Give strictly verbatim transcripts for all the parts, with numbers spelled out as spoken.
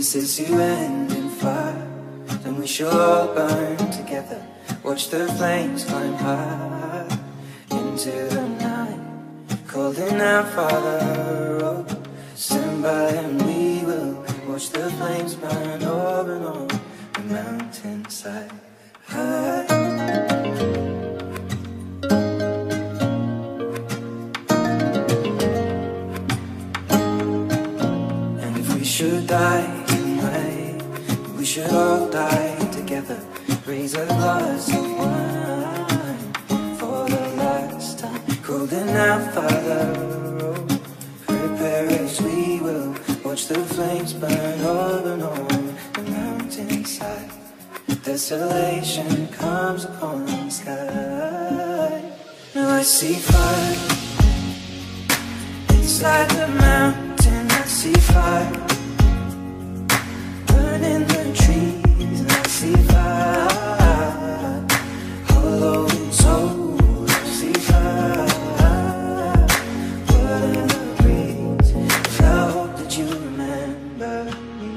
this is to end in fire, then we shall all burn together. Watch the flames climb high into the night, calling out, Father, oh, stand by and we will watch the flames burn over and on the mountainside. High. And if we should die tonight, we should all die together. Raise a glass of wine for the last time, calling out, Father, oh, prepare as we will watch the flames burn over and on the mountainside. Desolation comes upon the sky. Now I see fire inside the mountain. I see fire burning the trees, and I see fire hollow souls. I see fire burning the breeze. I hope that you remember me.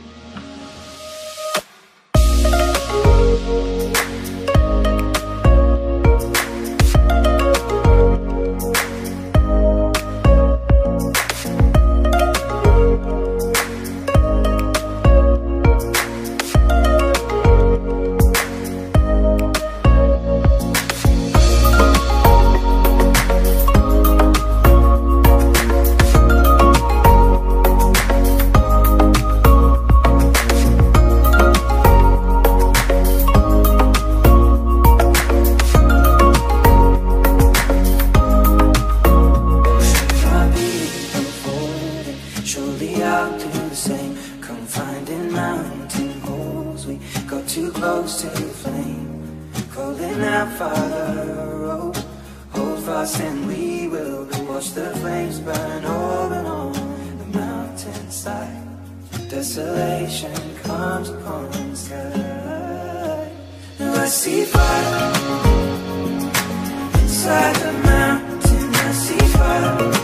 Surely I'll do the same, confined in mountain holes. We got too close to the flame, calling out, Father, oh, hold fast and we will watch the flames burn over and on the mountainside. Desolation comes upon the sky. Now I see fire inside the mountain. I see fire